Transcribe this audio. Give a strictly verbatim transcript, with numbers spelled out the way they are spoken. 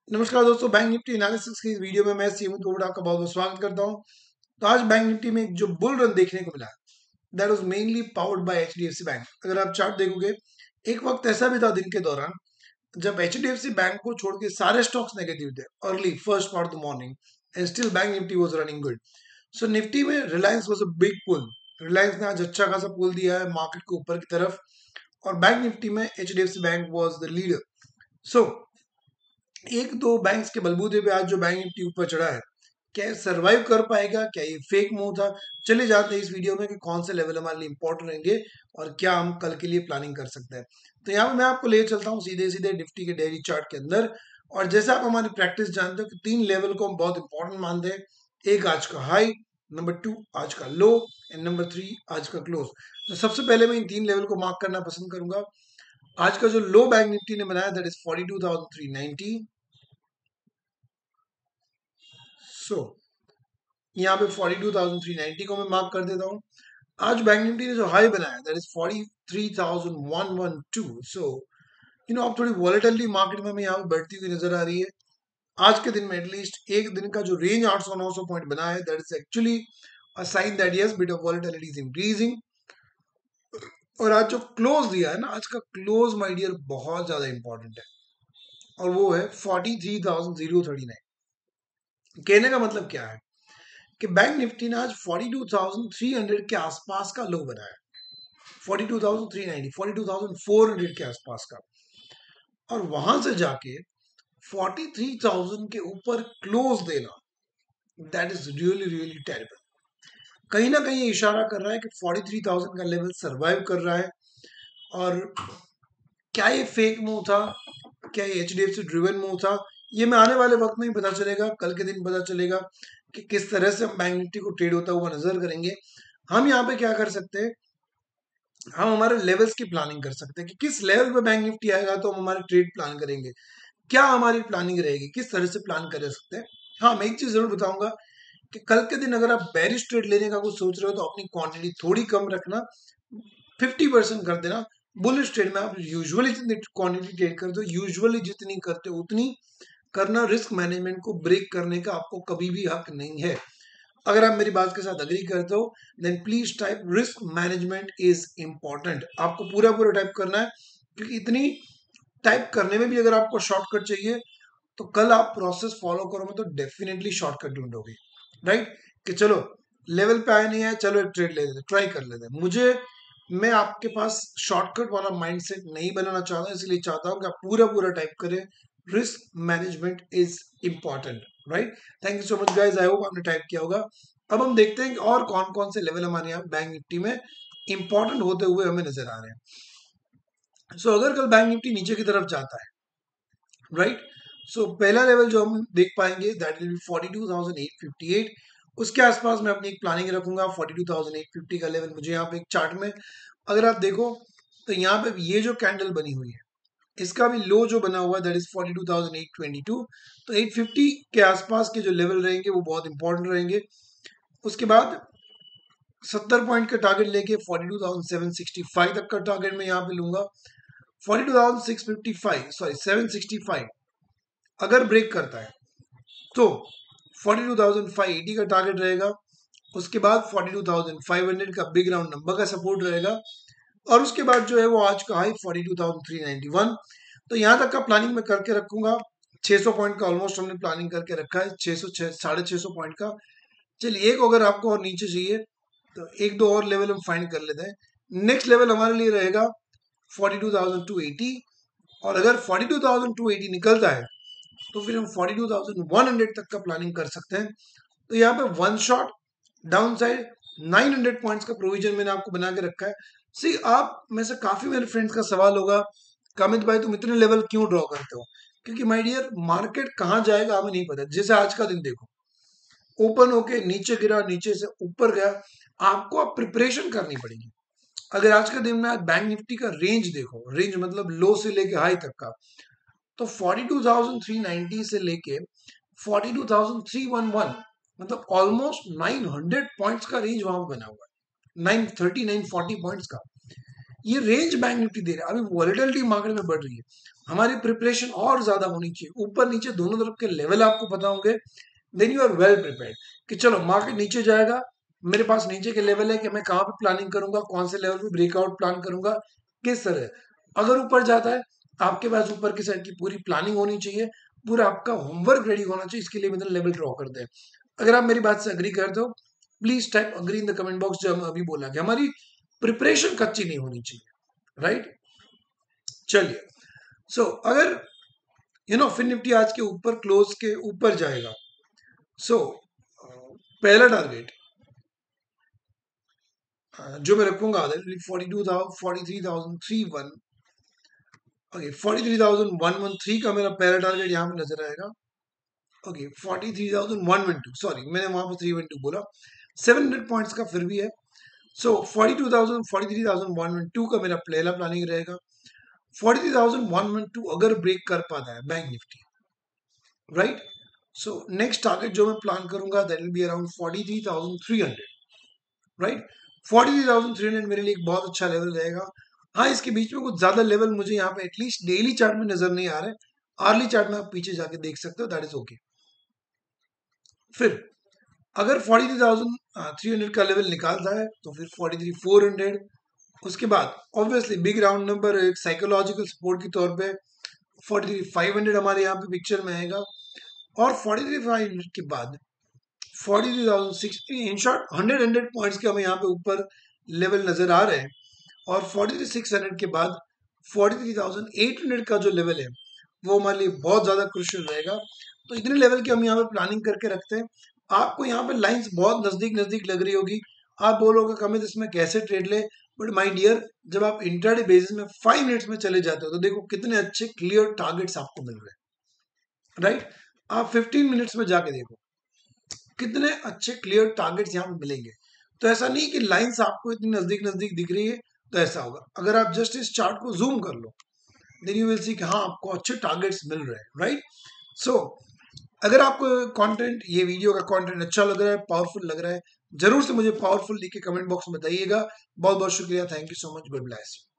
नमस्कार दोस्तों, bank Nifty analysis की इस वीडियो में मैं सीमू तोबड़ा आपका बहुत बहुत स्वागत करता हूं। तो आज बैंक निफ्टी में एक जो बुल रन देखने को मिला that was mainly powered by HDFC bank. अगर आप चार्ट देखोगे, एक वक्त ऐसा भी था दिन के दौरान जब एचडीएफसी बैंक को छोड़ के सारे स्टॉक्स नेगेटिव थे early first part of the morning and still bank Nifty was running good. So Nifty में Reliance was a big pull. Reliance ने आज अच्छा खासा पुल दिया है मार्केट को ऊपर की तरफ, और बैंक निफ्टी में HDFC bank was the leader. So एक दो बैंक्स के बलबूते पे आज जो बैंक निफ्टी ऊपर चढ़ा है, क्या सरवाइव कर पाएगा, क्या ये फेक मूव था? चले जाते हैं इस वीडियो में कि कौन से लेवल हमारे लिए इंपॉर्टेंट रहेंगे और क्या हम कल के लिए प्लानिंग कर सकते हैं। तो यहाँ पे मैं आपको ले चलता हूँ सीधे सीधे निफ्टी के डेली चार्ट के अंदर। और जैसे आप हमारी प्रैक्टिस जानते हो कि तीन लेवल को हम बहुत इंपॉर्टेंट मानते हैं। एक आज का हाई, नंबर टू आज का लो, एंड नंबर थ्री आज का क्लोज। तो सबसे पहले मैं इन तीन लेवल को मार्क करना पसंद करूंगा। आज का जो लो बैंक निफ्टी ने बनाया that is forty two thousand three ninety. So so, यहाँ पे forty two thousand three ninety को मैं मार्क कर देता हूँ। आज बैंक निफ्टी ने जो हाई बनाया that is forty three thousand one one two. So you know अब थोड़ी वॉलेटिलिटी मार्केट में हमें यहाँ पे बढ़ती हुई नजर आ रही है। आज के दिन में एटलीस्ट एक दिन का जो रेंज आठ सौ नौ सौ पॉइंट बना है that is actually a sign that yes bit of volatility is increasing. और आज जो क्लोज दिया है ना, आज का क्लोज माय डियर बहुत ज्यादा इंपॉर्टेंट है, और वो है forty three thousand zero thirty nine. कहने का मतलब क्या है कि बैंक निफ्टी ने आज forty two thousand three hundred के आसपास का लो बनाया, forty two thousand three ninety, forty two thousand four hundred के आसपास का, और वहां से जाके फोर्टी थ्री थाउजेंड के ऊपर क्लोज देना that is really really terrible. कहीं ना कहीं ये इशारा कर रहा है कि फोर्टी थ्री थाउजेंड का लेवल सरवाइव कर रहा है। और क्या ये फेक मूव था, क्या ये एचडीएफसी ड्रिवन मूव था, ये मैं आने वाले वक्त में ही पता चलेगा, कल के दिन पता चलेगा कि किस तरह से हम बैंक निफ्टी को ट्रेड होता हुआ नजर करेंगे। हम यहाँ पे क्या कर सकते हैं, हम हमारे लेवल्स की प्लानिंग कर सकते हैं कि किस लेवल पे बैंक निफ्टी आएगा तो हम हमारे ट्रेड प्लान करेंगे। क्या हमारी प्लानिंग रहेगी, किस तरह से प्लान कर सकते हैं। हाँ, मैं एक चीज जरूर बताऊंगा कि कल के दिन अगर आप बेरिश ट्रेड लेने का कुछ सोच रहे हो तो अपनी क्वांटिटी थोड़ी कम रखना, फिफ्टी परसेंट कर देना। बुलिश ट्रेड में आप यूजुअली जितनी क्वांटिटी ट्रेड करते हो, यूजुअली जितनी करते हो उतनी करना। रिस्क मैनेजमेंट को ब्रेक करने का आपको कभी भी हक नहीं है। अगर आप मेरी बात के साथ अग्री करते हो then please type risk management is important. आपको पूरा पूरा टाइप करना है, क्योंकि इतनी टाइप करने में भी अगर आपको शॉर्टकट चाहिए तो कल आप प्रोसेस फॉलो करोगे तो डेफिनेटली शॉर्टकट ढूंढोगे, राइट? कि चलो लेवल पे आए नहीं है, चलो एक ट्रेड ले लेते, ट्राई कर लेते। मुझे मैं आपके पास शॉर्टकट वाला माइंडसेट नहीं बनाना चाहता, इसलिए चाहता हूं कि आप पूरा पूरा टाइप करें। Risk management is important, right? Thank you so much guys, I hope आपने टाइप किया होगा। अब हम देखते हैं कि और कौन कौन से लेवल हमारे यहाँ बैंक निफ्टी में इंपॉर्टेंट होते हुए हमें नजर आ रहे हैं। सो so, अगर कल बैंक निफ्टी नीचे की तरफ जाता है, राइट, सो पहला लेवल जो हम देख पाएंगे that will be forty two thousand eight fifty eight. उसके आसपास मैं अपनी एक प्लानिंग रखूंगा। Forty two thousand eight fifty का लेवल मुझे यहाँ पे एक चार्ट में अगर आप देखो तो यहाँ पे ये जो कैंडल बनी हुई है इसका भी लो जो बना हुआ है that is forty two thousand eight twenty two. तो एट फिफ्टी के आसपास के जो लेवल रहेंगे वो बहुत इंपॉर्टेंट रहेंगे। उसके बाद सत्तर पॉइंट का टारगेट लेके forty two thousand seven sixty five तक का टारगेट मैं यहाँ पे लूंगा। Forty two thousand six fifty five sorry seven sixty five अगर ब्रेक करता है तो forty two thousand five eighty का टारगेट रहेगा। उसके बाद forty two thousand five hundred का बिग राउंड नंबर का सपोर्ट रहेगा। और उसके बाद जो है वो आज का high forty two thousand three ninety one. तो यहाँ तक का प्लानिंग मैं करके रखूंगा। छह सौ पॉइंट का ऑलमोस्ट हमने प्लानिंग करके रखा है, छह सौ साढ़े छह सौ पॉइंट का। चलिए एक अगर आपको और नीचे चाहिए तो एक दो और लेवल हम फाइंड कर लेते हैं। नेक्स्ट लेवल हमारे लिए रहेगा forty two thousand two eighty. और अगर forty two thousand two eighty निकलता है तो फिर हम forty two thousand one hundred तक का प्लानिंग कर सकते हैं। तो यहाँ पे one shot down side nine hundred points का प्रोविजन मैंने आपको बना के रखा है। सी आप में से काफी मेरे फ्रेंड्स का सवाल होगा, कमित भाई तुम इतने लेवल क्यों ड्रॉ करते हो? क्योंकि माय डियर मार्केट कहाँ जाएगा हमें नहीं पता। जैसे आज का दिन देखो, ओपन होके नीचे गिरा, नीचे से ऊपर गया, आपको अब प्रिपरेशन करनी पड़ेगी। अगर आज का दिन में आज बैंक निफ्टी का रेंज देखो, रेंज मतलब लो से लेके हाई तक का, तो forty two thousand three ninety से लेके forty two thousand three one one, मतलब ऑलमोस्ट नाइन हंड्रेड पॉइंट्स का रेंज वहां बना हुआ है, nine thirty nine forty points का। ये रेंज बैंक निफ्टी दे रहा है। अभी वॉलेटिलिटी मार्केट में बढ़ रही है, हमारी प्रिपरेशन और ज्यादा होनी चाहिए। ऊपर नीचे दोनों तरफ के लेवल आपको पता होंगे, then you are well prepared कि चलो मार्केट नीचे जाएगा, मेरे पास नीचे के लेवल है कि मैं कहाँ पे प्लानिंग करूंगा, कौन से लेवल पे ब्रेकआउट प्लान करूंगा, किस तरह। अगर ऊपर जाता है आपके पास ऊपर की साइड की पूरी प्लानिंग होनी चाहिए, पूरा आपका होमवर्क रेडी होना चाहिए। इसके लिए मतलब लेवल ड्रॉ करते हैं। अगर आप मेरी बात से अग्री करते हो please type agree in the comment box, जो हम अभी बोला कि हमारी प्रिपरेशन कच्ची नहीं होनी चाहिए, राइट। चलिए, सो so, अगर यू नो फिर निफ्टी आज के ऊपर क्लोज के ऊपर जाएगा, सो so, पहला टारगेट जो मैं रखूंगा forty two thousand forty three thousand three one okay forty three thousand one one three का मेरा पहला टारगेट यहाँ पे नजर आएगा। Okay forty three thousand one one two, sorry मैंने वहां पर थ्री वन टू बोला, सेवन हंड्रेड पॉइंट्स का फिर भी है। So forty two thousand forty three thousand one one two का मेरा पहला प्लानिंग रहेगा। Forty three thousand one one to अगर ब्रेक कर पाता है bank Nifty, right, so next target जो मैं प्लान करूंगा that will be around forty three thousand three hundred, right. Forty three thousand three hundred मेरे लिए एक बहुत अच्छा लेवल रहेगा। हाँ, इसके बीच में कुछ ज्यादा लेवल मुझे यहाँ पे एटलीस्ट डेली चार्ट में नजर नहीं आ रहे, आर्ली चार्ट में आप पीछे जाके देख सकते हो, दैट इज ओके। फिर अगर forty three thousand three hundred का लेवल निकालता है तो फिर फोर्टी थ्री फोर हंड्रेड, उसके बाद ऑब्वियसली बिग राउंड नंबर एक साइकोलॉजिकल सपोर्ट के तौर पे फोर्टी थ्री फाइव हंड्रेड हमारे यहाँ पे पिक्चर में आएगा। और फोर्टी थ्री फाइव हंड्रेड के बाद forty three thousand sixty, in short hundred hundred points के हमें यहाँ पे ऊपर लेवल नजर आ रहे हैं। और फोर्टी थ्री सिक्स हंड्रेड के बाद forty three thousand eight hundred का जो लेवल है वो हमारे लिए बहुत ज्यादा क्रुशियल रहेगा। तो इतने लेवल की हम यहाँ पे प्लानिंग करके रखते हैं। आपको यहाँ पे लाइंस बहुत नजदीक नजदीक लग रही होगी, आप बोलोगे कमित इसमें कैसे ट्रेड ले, बट माय डियर जब आप इंट्राडे बेसिस में फाइव मिनट्स में चले जाते हो तो देखो कितने अच्छे क्लियर टारगेट्स आपको मिल रहे हैं, राइट। आप फिफ्टीन मिनट्स में जाके देखो कितने अच्छे क्लियर टारगेट्स यहाँ पे मिलेंगे। तो ऐसा नहीं कि लाइंस आपको इतनी नजदीक नजदीक दिख रही है तो ऐसा होगा। अगर आप जस्ट इस चार्ट को जूम कर लो देन यू विल सी कि हाँ आपको अच्छे टारगेट्स मिल रहे हैं, राइट। सो अगर आपको कंटेंट, ये वीडियो का कंटेंट अच्छा लग रहा है, पावरफुल लग रहा है, जरूर से मुझे पावरफुल लिख के कमेंट बॉक्स में बताइएगा। बहुत बहुत शुक्रिया, thank you so much, God bless.